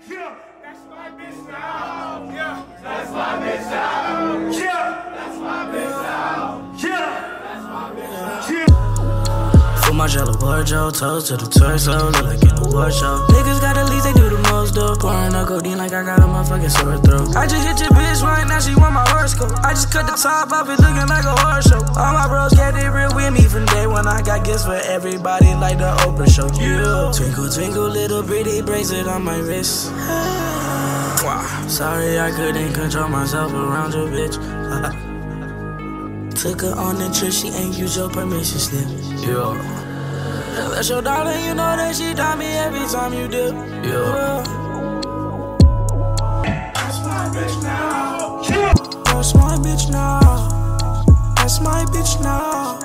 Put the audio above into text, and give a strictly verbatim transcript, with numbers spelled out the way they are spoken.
Yeah, that's my bitch now. Yeah, that's my bitch now. Yeah, that's my bitch now. Yeah, that's my bitch now. Yeah. Full my jello wardrobe, toes to the torso, look like in a war show. Niggas got the least, they do the most though. Pouring up codeine like I got a motherfucking sore throat. I just hit your bitch right now, she want my horoscope. I just cut the top off it looking like a horror show. All my bros kept it real with me from day one. I got gifts for everybody like the Oprah show. Yeah. Twinkle, twinkle, little pretty bracelet on my wrist. Wow. Sorry I couldn't control myself around your bitch. Took her on the trip, she ain't use your permission slip. Yeah. That's your darling, you know that she taught me every time you dip. Yeah. That's my bitch now. That's my bitch now. That's my bitch now.